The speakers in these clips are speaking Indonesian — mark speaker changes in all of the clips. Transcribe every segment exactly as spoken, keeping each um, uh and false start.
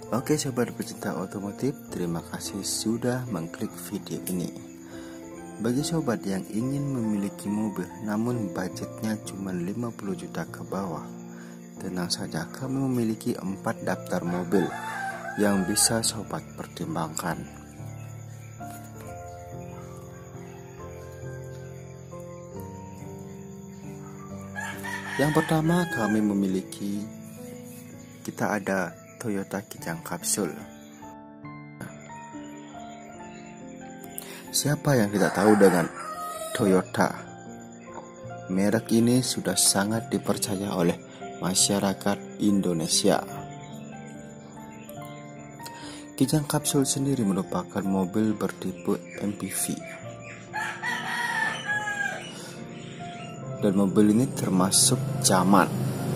Speaker 1: Oke sobat pecinta otomotif, terima kasih sudah mengklik video ini. Bagi sobat yang ingin memiliki mobil namun budgetnya cuma lima puluh juta ke bawah, tenang saja, kami memiliki empat daftar mobil yang bisa sobat pertimbangkan. Yang pertama, kami memiliki kita ada Toyota Kijang Capsule. Siapa yang tidak tahu dengan Toyota? Merek ini sudah sangat dipercaya oleh masyarakat Indonesia. Kijang Capsule sendiri merupakan mobil bertipe M P V. Dan mobil ini termasuk zaman,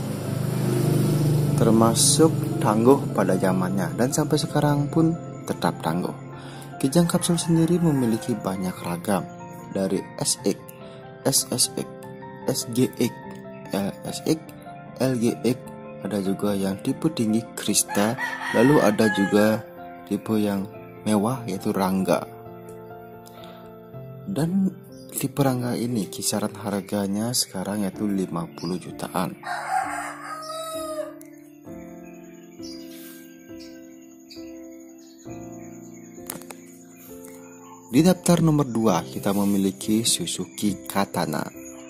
Speaker 1: termasuk tangguh pada zamannya, dan sampai sekarang pun tetap tangguh. Kijang Capsule sendiri memiliki banyak ragam, dari S X, S S X, S G X, L S X, L G X, ada juga yang tipe tinggi Krista, lalu ada juga tipe yang mewah yaitu Rangga. Dan tipe Rangga ini kisaran harganya sekarang yaitu lima puluh jutaan. Di daftar nomor dua kita memiliki Suzuki Katana.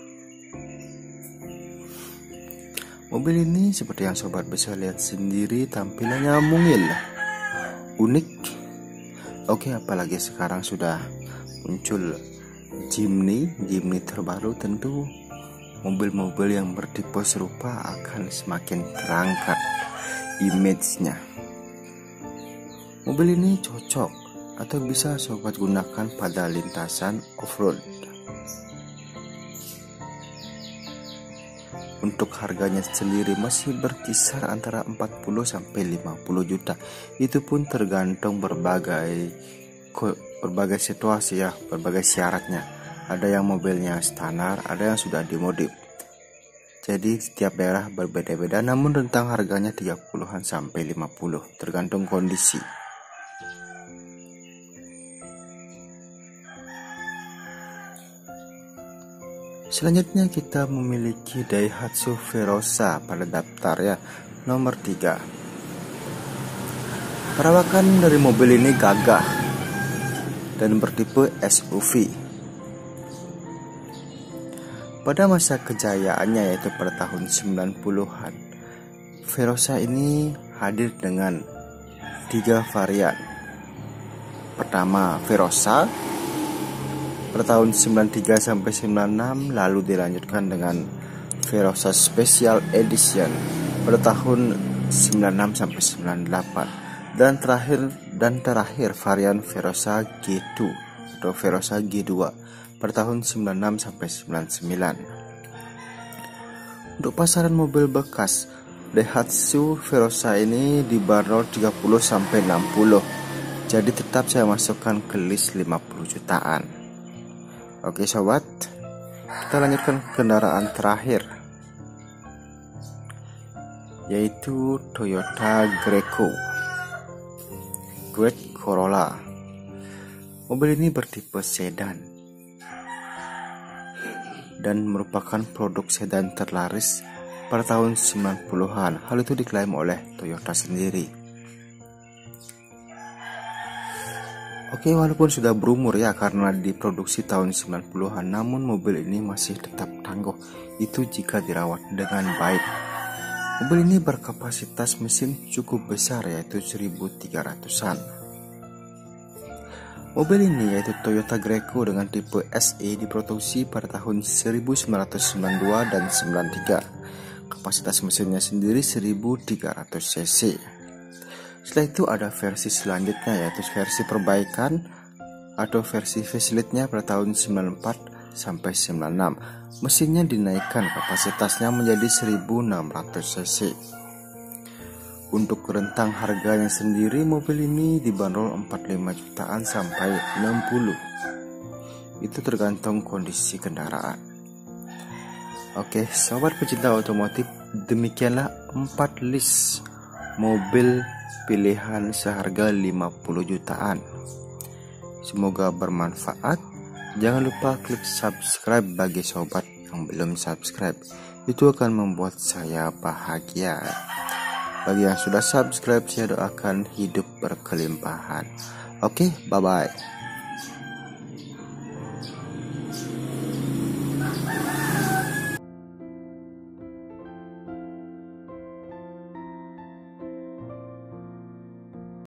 Speaker 1: Mobil ini seperti yang sobat bisa lihat sendiri, tampilannya mungil, unik. Oke, apalagi sekarang sudah muncul Jimny, Jimny terbaru, tentu mobil-mobil yang bertipe serupa akan semakin terangkat image-nya. Mobil ini cocok atau bisa sobat gunakan pada lintasan off-road. Untuk harganya sendiri masih berkisar antara empat puluh sampai lima puluh juta. Itu pun tergantung berbagai berbagai situasi ya, berbagai syaratnya. Ada yang mobilnya standar, ada yang sudah dimodif. Jadi setiap daerah berbeda-beda, namun rentang harganya tiga puluhan sampai lima puluh, tergantung kondisi. Selanjutnya kita memiliki Daihatsu Verosa pada daftar ya, nomor tiga. Perawakan dari mobil ini gagah dan bertipe S U V. Pada masa kejayaannya yaitu pada tahun sembilan puluhan, Verosa ini hadir dengan tiga varian. Pertama Verosa pada tahun sembilan tiga sampai sembilan enam, lalu dilanjutkan dengan Verosa Special Edition pada tahun sembilan enam sampai sembilan delapan, dan terakhir dan terakhir varian Verosa G dua atau Verosa G dua pada tahun sembilan enam sampai sembilan sembilan. Untuk pasaran mobil bekas, Daihatsu Verosa ini dibanderol tiga puluh sampai enam puluh. Jadi tetap saya masukkan ke list lima puluh jutaan. Oke sobat, kita lanjutkan ke kendaraan terakhir, yaitu Toyota Greco Great Corolla. Mobil ini bertipe sedan dan merupakan produk sedan terlaris pada tahun sembilan puluhan. Hal itu diklaim oleh Toyota sendiri. Oke, walaupun sudah berumur ya karena diproduksi tahun sembilan puluhan, namun mobil ini masih tetap tangguh. Itu jika dirawat dengan baik. Mobil ini berkapasitas mesin cukup besar yaitu seribu tiga ratusan. Mobil ini yaitu Toyota Greco dengan tipe S E diproduksi pada tahun seribu sembilan ratus sembilan puluh dua dan sembilan puluh tiga. Kapasitas mesinnya sendiri seribu tiga ratus cc. Setelah itu ada versi selanjutnya yaitu versi perbaikan atau versi faceliftnya pada tahun sembilan puluh empat sampai sembilan puluh enam. Mesinnya dinaikkan kapasitasnya menjadi seribu enam ratus cc. Untuk rentang harganya sendiri, mobil ini dibanderol empat puluh lima jutaan sampai enam puluh. Itu tergantung kondisi kendaraan. Oke, sobat pecinta otomotif, demikianlah empat list mobil pilihan seharga lima puluh jutaan. Semoga bermanfaat. Jangan lupa klik subscribe bagi sobat yang belum subscribe. Itu akan membuat saya bahagia. Bagi yang sudah subscribe, saya doakan hidup berkelimpahan. Oke, bye-bye.